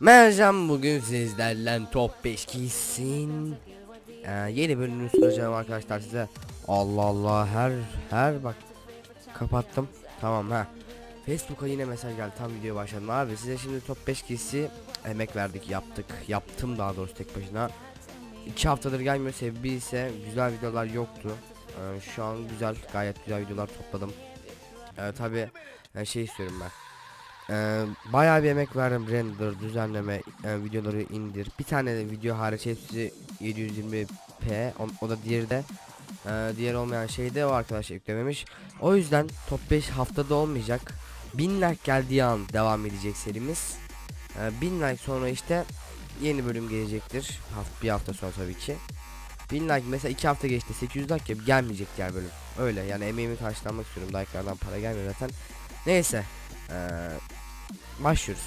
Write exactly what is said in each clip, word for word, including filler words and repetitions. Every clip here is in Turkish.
Mercan bugün sizlerle top beş giysin. Ee, yeni bölümünü sunacağım arkadaşlar size. Allah Allah, her her bak kapattım. Tamam ha. Facebook'a yine mesaj geldi, tam video başladım abi. Size şimdi top beş giysi emek verdik, yaptık. Yaptım daha doğrusu tek başına. iki haftadır gelmiyor, sebebi ise güzel videolar yoktu. Ee, şu an güzel, gayet güzel videolar topladım. Ee, tabi e, şey istiyorum ben. Ee, bayağı bir emek verdim, render, düzenleme, e, videoları indir. Bir tane de video hariç hepsi yedi yüz yirmi p. O, o da diğeri de e, diğer olmayan şey de o arkadaş eklememiş. O yüzden top beş haftada olmayacak. bin like geldiği an devam edecek serimiz. E, bin like sonra işte yeni bölüm gelecektir. Haft bir hafta sonra tabii ki. bin like mesela iki hafta geçti, sekiz yüz like gelmeyecek diğer bölüm. Öyle yani, emeğimi karşılamak istiyorum. Like'lardan para gelmiyor zaten. Neyse. Eee Başlıyoruz.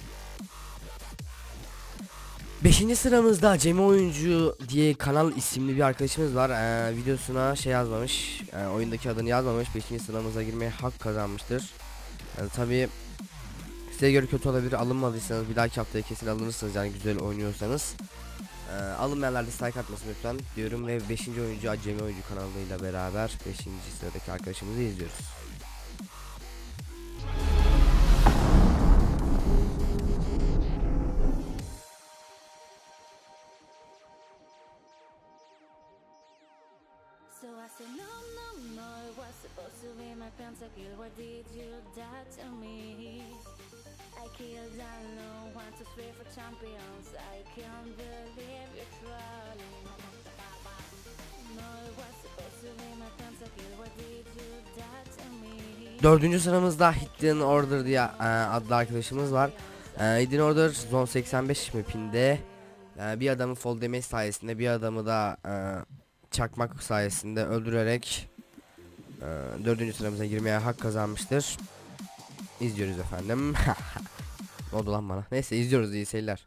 Beşinci sıramızda Acemi Oyuncu diye kanal isimli bir arkadaşımız var. Ee, videosuna şey yazmamış, e, oyundaki adını yazmamış. Beşinci sıramıza girmeye hak kazanmıştır. Yani tabii size göre kötü olabilir, alınmadıysanız bir dahaki haftaya kesin alınırsınız yani, güzel oynuyorsanız. Ee, alınmayanlar dislike atmasın lütfen diyorum ve beşinci oyuncu Acemi Oyuncu kanalıyla beraber beşinci sıradaki arkadaşımızı izliyoruz. So I said no, no, no, it was supposed to be my pentakill. Why did you die to me? I killed I know, want to play for champions. I can't believe you're trolling. No, it was supposed to be my pentakill. Why did you die to me? Dördüncü sıramızda Hidden Order diye e, adlı arkadaşımız var. E, Hidden Order Zone seksen beş mapinde e, bir adamı fall damage sayesinde, bir adamı da e, çakmak sayesinde öldürerek e, dördüncü sıramıza girmeye hak kazanmıştır. İzliyoruz efendim. Ne oldu lan bana? Neyse, izliyoruz, iyi seyirler.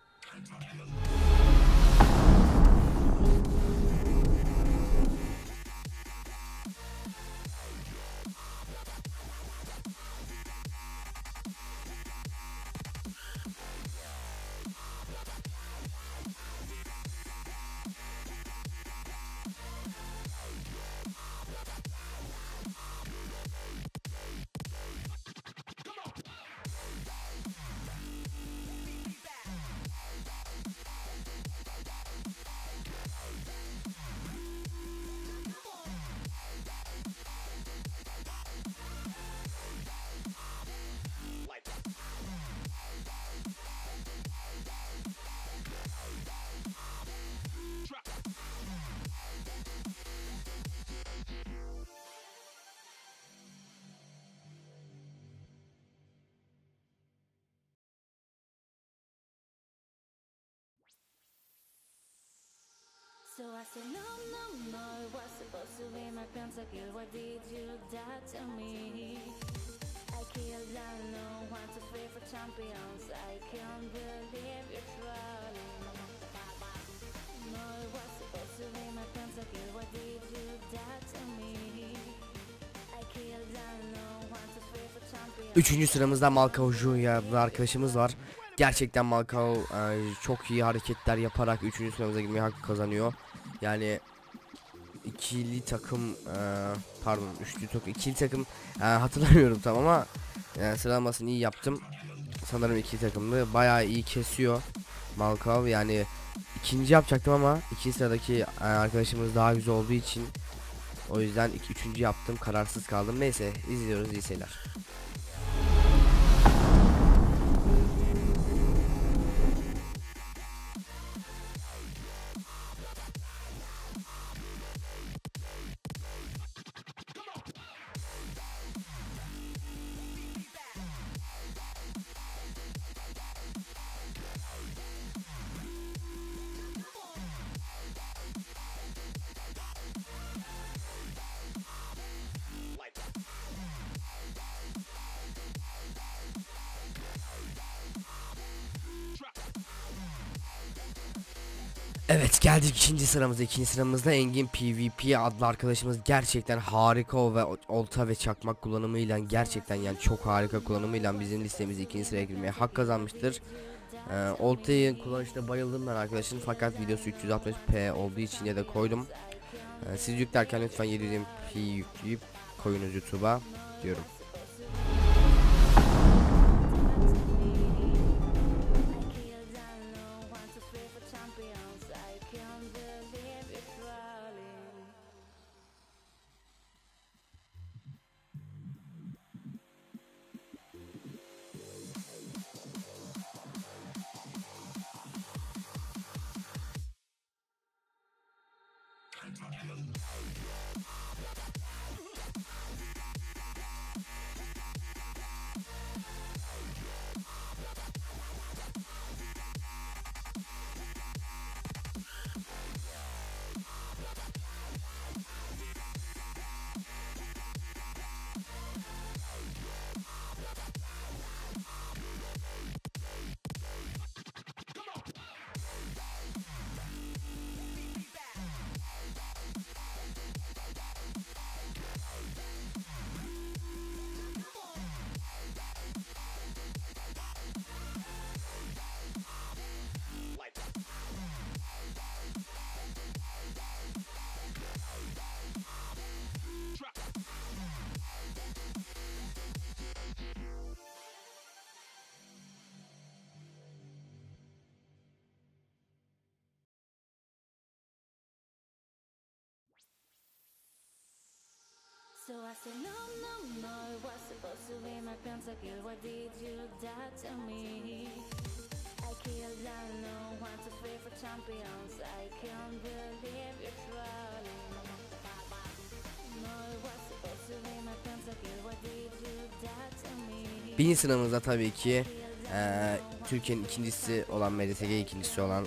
So I said no, no, no, it was supposed to be my pentakill. Why did you die to me? I killed I know, want to play for champions. I can't believe you're trolling. No, it was supposed to be my pentakill. Why did you die to me? I killed I know, want to play for champions. Üçüncü sıramızda Malkao Junya adlı arkadaşımız var. Gerçekten Malkao e, çok iyi hareketler yaparak üçüncü sıramıza girmeye hak kazanıyor. Yani ikili takım e, pardon üçlü takım ikili takım e, hatırlamıyorum tam ama e, sıralamasını iyi yaptım. Sanırım ikili takımlı, bayağı iyi kesiyor Malkao. Yani ikinci yapacaktım ama ikinci sıradaki e, arkadaşımız daha güzel olduğu için, o yüzden iki üçüncü yaptım, kararsız kaldım. Neyse, izliyoruz, iyi seyirler. Evet, geldik ikinci sıramıza. İkinci sıramızda Engin PvP adlı arkadaşımız gerçekten harika ve olta ve çakmak kullanımıyla, gerçekten yani çok harika kullanımıyla bizim listemizi ikinci sıraya girmeye hak kazanmıştır. Ee, oltayı kullanışta bayıldım ben arkadaşın, fakat videosu üç yüz altmış p olduğu için ya da koydum. Ee, siz yüklerken lütfen yedi yüz p yükleyip koyunuz YouTube'a diyorum. So I said no, no, no, it was supposed to be my pentakill. Why did you die to me? I killed down no one to free for champions. I can't believe you're trolling. No, it was supposed to be my pentakill. Why did you die to me? Birinci sıramızda tabii ki ee, Türkiye'nin ikincisi olan, M D S G ikincisi olan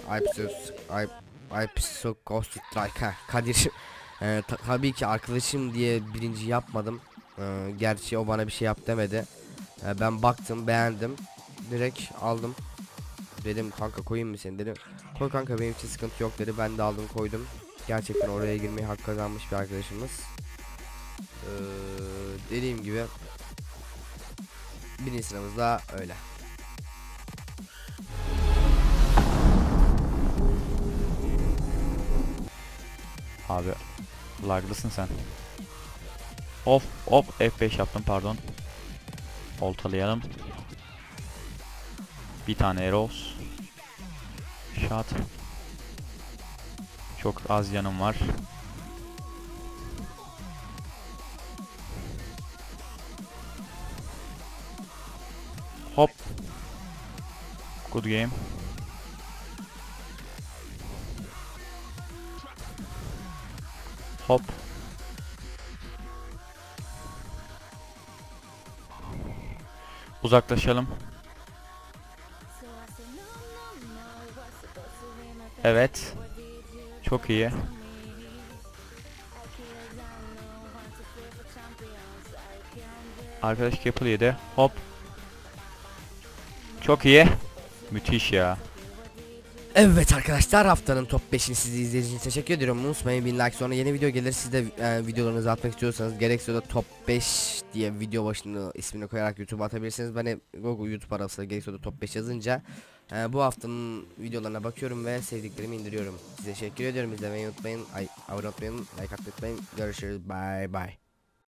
Alpso Ghost Strike Kadir. Ee, ta tabii ki arkadaşım diye birinci yapmadım. Ee, gerçi o bana bir şey yap demedi. Ee, ben baktım, beğendim, direkt aldım. Dedim kanka koyayım mı seni, dedim. Koy kanka, benim için sıkıntı yok dedi. Ben de aldım, koydum. Gerçekten oraya girmeyi hak kazanmış bir arkadaşımız. Ee, dediğim gibi birinci sıramızda öyle. Abi laglısın sen. Of of F beş yaptım, pardon. Oltalayalım. Bir tane Eros. Shot. Çok az yanım var. Hop. Good game. Hop. Uzaklaşalım. Evet. Çok iyi. Arkadaş Gapple yedi. Hop. Çok iyi. Müthiş ya. Evet arkadaşlar, haftanın top beşini sizi izlediğiniz için teşekkür ediyorum. Unutmayın, bin like sonra yeni video gelir. Siz de e, videolarınızı atmak istiyorsanız gerekse de top beş diye video başını ismini koyarak YouTube'a atabilirsiniz. Ben Google YouTube arası gerekse de top beş yazınca e, bu haftanın videolarına bakıyorum ve sevdiklerimi indiriyorum. Size teşekkür ediyorum. İzlemeyi unutmayın. Ay, abone olmayı, like atmayı unutmayın. Görüşürüz. Bye bye.